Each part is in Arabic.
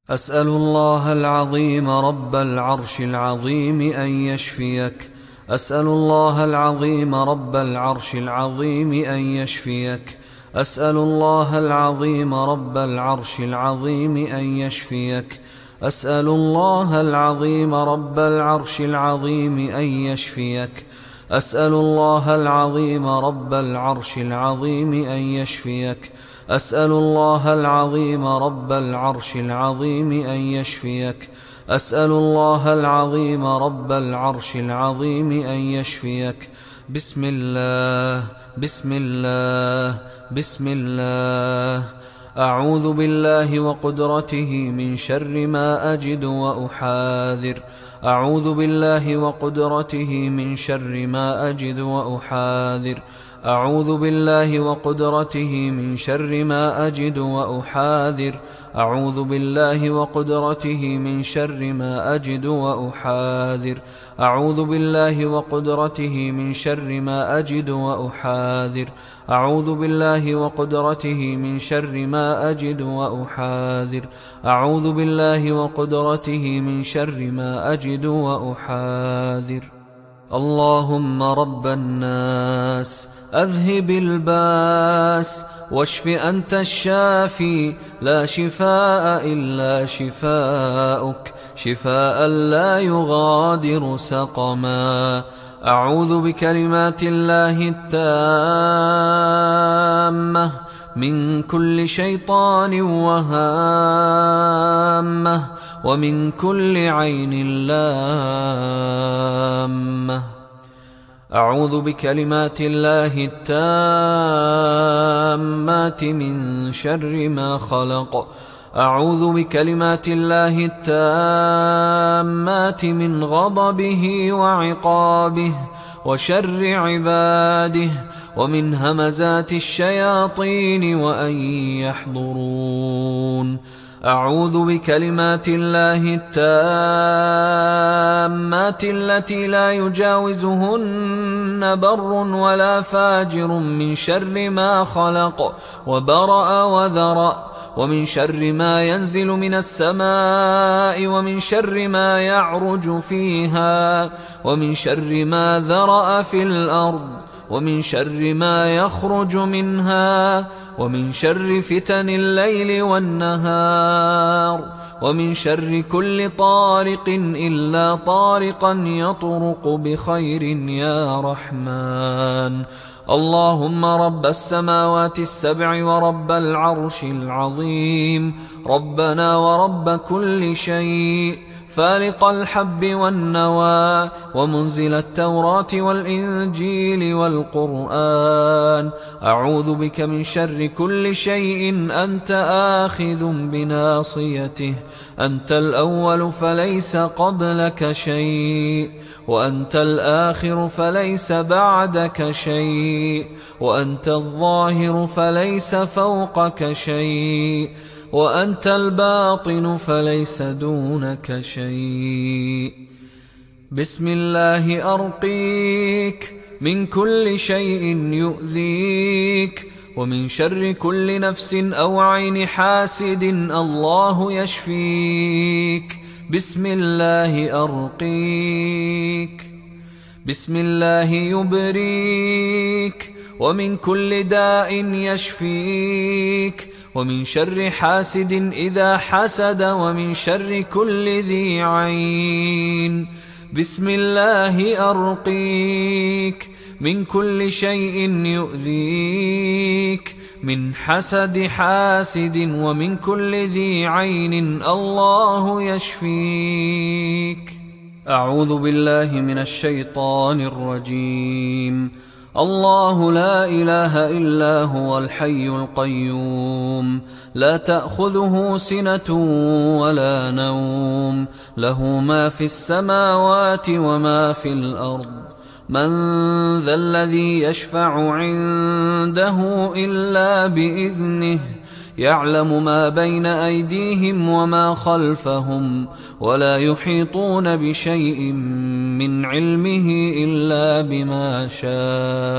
أسأل الله العظيم رب العرش العظيم أن يشفيك. أسأل الله العظيم رب العرش العظيم أن يشفيك. أسأل الله العظيم رب العرش العظيم أن يشفيك. أسأل الله العظيم رب العرش العظيم أن يشفيك. أسأل الله العظيم رب العرش العظيم أن يشفيك. أسأل الله العظيم رب العرش العظيم أن يشفيك. أسأل الله العظيم رب العرش العظيم أن يشفيك. بسم الله بسم الله بسم الله. أعوذ بالله وقدرته من شر ما أجد وأحاذر. أعوذ بالله وقدرته من شر ما أجد وأحاذر. أعوذ بالله وقدرته من شر ما أجد وأحاذر. أعوذ بالله وقدرته من شر ما أجد وأحاذر. أعوذ بالله وقدرته من شر ما أجد وأحاذر. أعوذ بالله وقدرته من شر ما أجد وأحاذر. أعوذ بالله وقدرته من شر ما أجد وأحاذر. اللهم رب الناس أذهب الباس واشف أنت الشافي لا شفاء إلا شفاؤك شفاء لا يغادر سقما. أعوذ بكلمات الله التامة من كل شيطان وهامة ومن كل عين لامة. أعوذ بكلمات الله التامات من شر ما خلق. أعوذ بكلمات الله التامات من غضبه وعقابه وشر عباده ومن همزات الشياطين وأن يحضرون. أعوذ بكلمات الله التامات التي لا يجاوزهن بر ولا فاجر من شر ما خلق وبرأ وذرأ ومن شر ما ينزل من السماء ومن شر ما يعرج فيها ومن شر ما ذرأ في الأرض ومن شر ما يخرج منها ومن شر فتن الليل والنهار ومن شر كل طارق إلا طارقا يطرق بخير يا رحمن. اللهم رب السماوات السبع ورب العرش العظيم ربنا ورب كل شيء فالق الحب والنوى ومنزل التوراة والإنجيل والقرآن. أعوذ بك من شر كل شيء أنت آخذ بناصيته. أنت الأول فليس قبلك شيء وأنت الآخر فليس بعدك شيء وأنت الظاهر فليس فوقك شيء وأنت الباطن فليس دونك شيء. بسم الله أرقيك من كل شيء يؤذيك ومن شر كل نفس أو عين حاسد الله يشفيك. بسم الله أرقيك. بسم الله يبريك ومن كل داء يشفيك ومن شر حاسد إذا حسد ومن شر كل ذي عين. بسم الله أرقيك من كل شيء يؤذيك من حسد حاسد ومن كل ذي عين الله يشفيك. أعوذ بالله من الشيطان الرجيم. الله لا إله إلا هو الحي القيوم لا تأخذه سنة ولا نوم له ما في السماوات وما في الأرض. من ذا الذي يشفع عنده إلا بإذنه يعلم ما بين أيديهم وما خلفهم ولا يحيطون بشيء من علمه إلا بما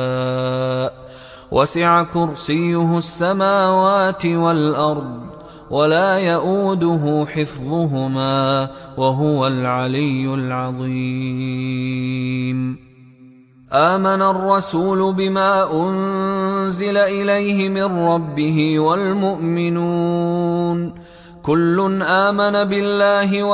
شاء. وسع كرسيه السماوات والأرض ولا يؤوده حفظهما وهو العلي العظيم. آمن الرسول بما أنزل إليه من ربه والمؤمنون كل آمن بالله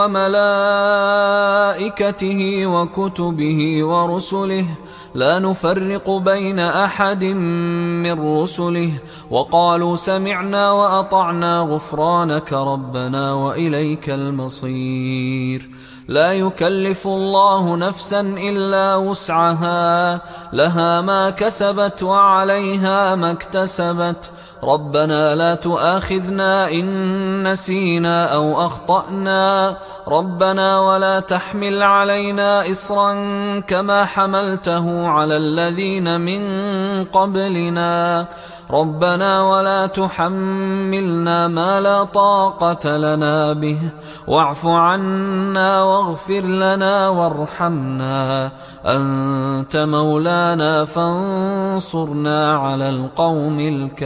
وملائكته وكتبه ورسله لا نفرق بين أحد من رسله وقالوا سمعنا وأطعنا غفرانك ربنا وإليك المصير. لا يكلف الله نفسا إلا وسعها لها ما كسبت وعليها ما اكتسبت ربنا لا تؤاخذنا إن نسينا أو أخطأنا ربنا ولا تحمل علينا إصرا كما حملته على الذين من قبلنا ربنا ولا تحملنا ما لا طاقة لنا به واعف عنا واغفر لنا وارحمنا أنت مولانا فانصرنا على القوم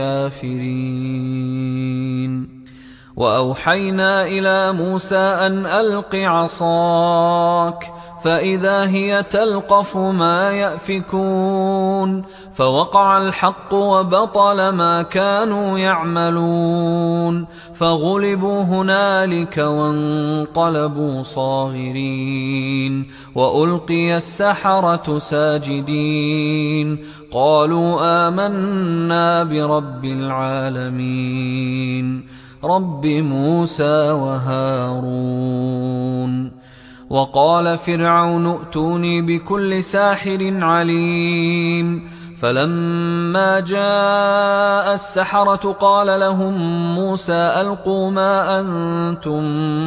الكافرين. وأوحينا إلى موسى أن ألق عصاك فإذا هي تلقف ما يأفكون فوقع الحق وبطل ما كانوا يعملون فغلبوا هنالك وانقلبوا صاغرين وألقي السحرة ساجدين قالوا آمنا برب العالمين رب موسى وهارون. وقال فرعون ائتوني بكل ساحر عليم فلما جاء السحرة قال لهم موسى ألقوا ما أنتم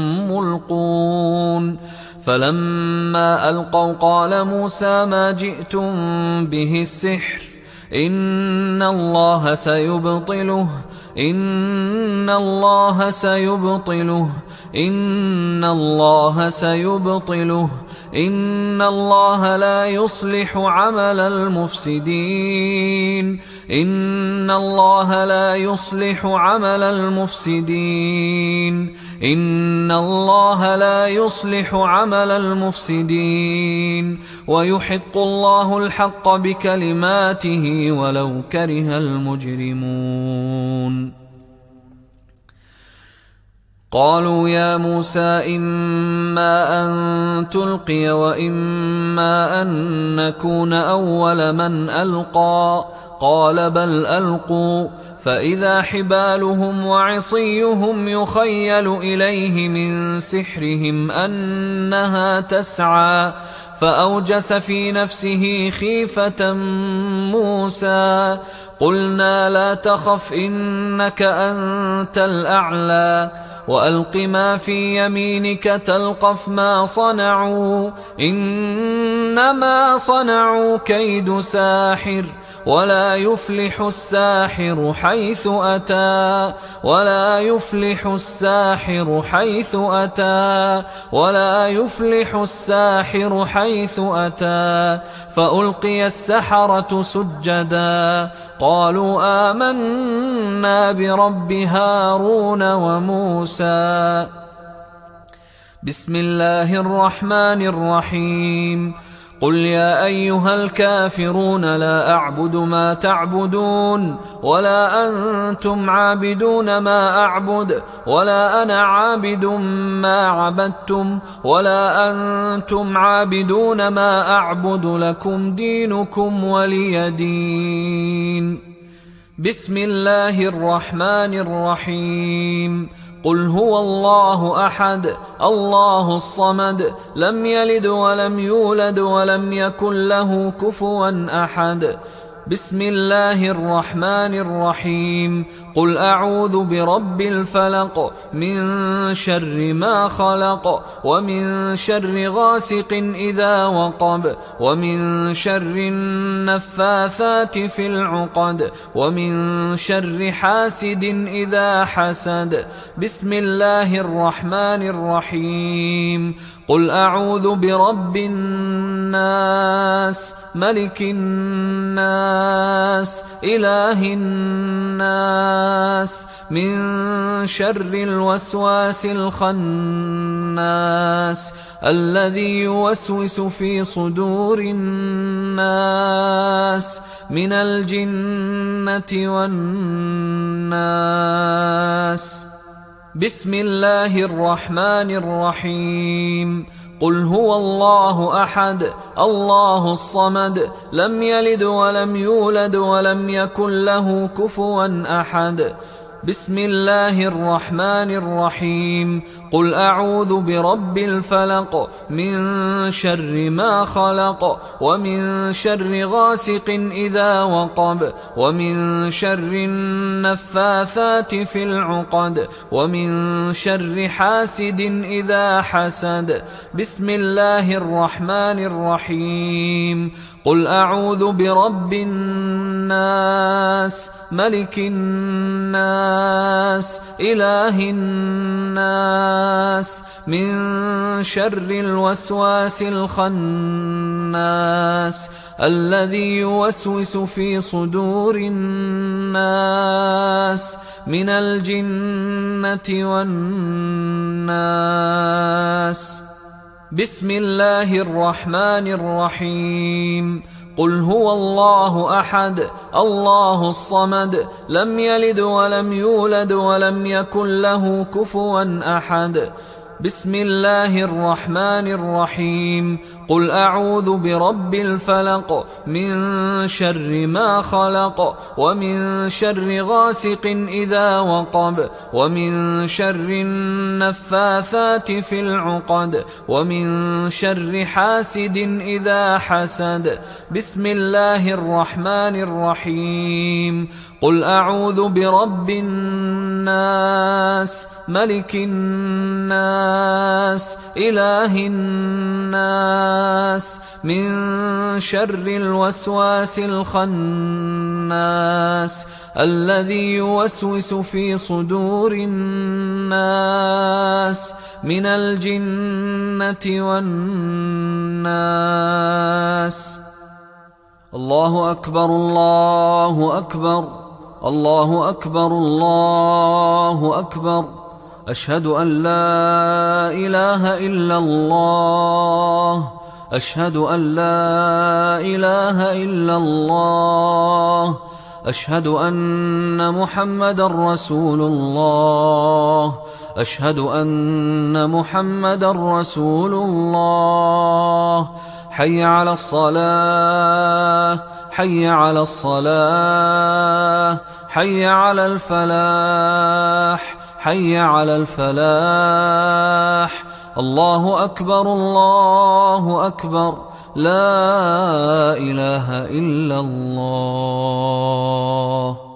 ملقون فلما ألقوا قال موسى ما جئتم به السحر إن الله سيبطله إن الله سيبطله إن الله سيبطله إن الله لا يصلح عمل المفسدين إن الله لا يصلح عمل المفسدين إن الله لا يصلح عمل المفسدين ويحق الله الحق بكلماته ولو كره المجرمون. قالوا يا موسى إما أن تلقي وإما أن نكون أول من ألقى قال بل ألقوا فإذا حبالهم وعصيهم يخيل إليه من سحرهم أنها تسعى فأوجس في نفسه خيفة موسى قلنا لا تخف إنك أنت الأعلى وألق ما في يمينك تلقف ما صنعوا إنما صنعوا كيد ساحر ولا يفلح الساحر حيث أتى ولا يفلح الساحر حيث أتى ولا يفلح الساحر حيث أتى فألقي السحرة سجدا قالوا آمنا برب هارون وموسى. بسم الله الرحمن الرحيم قل يا أيها الكافرون لا أعبد ما تعبدون ولا أنتم عابدون ما أعبد ولا أنا عابد ما عبدتم ولا أنتم عابدون ما أعبد لكم دينكم ولي دين. بسم الله الرحمن الرحيم قل هو الله أحد الله الصمد لم يلد ولم يولد ولم يكن له كفوا أحد. بسم الله الرحمن الرحيم قل أعوذ برب الفلق من شر ما خلق ومن شر غاسق إذا وقب ومن شر النفاثات في العقد ومن شر حاسد إذا حسد. بسم الله الرحمن الرحيم قل أعوذ برب الناس ملك الناس إله الناس من شر الوسواس الخناس الذي يوسوس في صدور الناس من الجنة والناس. بسم الله الرحمن الرحيم. قل هو الله أحد الله الصمد لم يلد ولم يولد ولم يكن له كفوا أحد. بسم الله الرحمن الرحيم. قل أعوذ برب الفلق من شر ما خلق ومن شر غاسق إذا وقب ومن شر النفاثات في العقد ومن شر حاسد إذا حسد. بسم الله الرحمن الرحيم. قل أعوذ برب الناس ملك الناس إله الناس من شر الوسواس الخناس الذي يوسوس في صدور الناس من الجنة والناس. بسم الله الرحمن الرحيم. قل هو الله أحد الله الصمد لم يلد ولم يولد ولم يكن له كفوا أحد. بسم الله الرحمن الرحيم. قل أعوذ برب الفلق من شر ما خلق ومن شر غاسق إذا وقب ومن شر النفاثات في العقد ومن شر حاسد إذا حسد. بسم الله الرحمن الرحيم. قل أعوذ برب الناس ملك الناس إله الناس من شر الوسواس الخناس الذي يوسوس في صدور الناس من الجنة والناس. الله أكبر الله أكبر الله أكبر الله أكبر. أشهد أن لا إله إلا الله أشهد أن لا إله إلا الله أشهد أن محمدا رسول الله أشهد أن محمدا رسول الله. حي على الصلاة حي على الصلاة حي على الفلاح حي على الفلاح. الله أكبر الله أكبر لا إله إلا الله.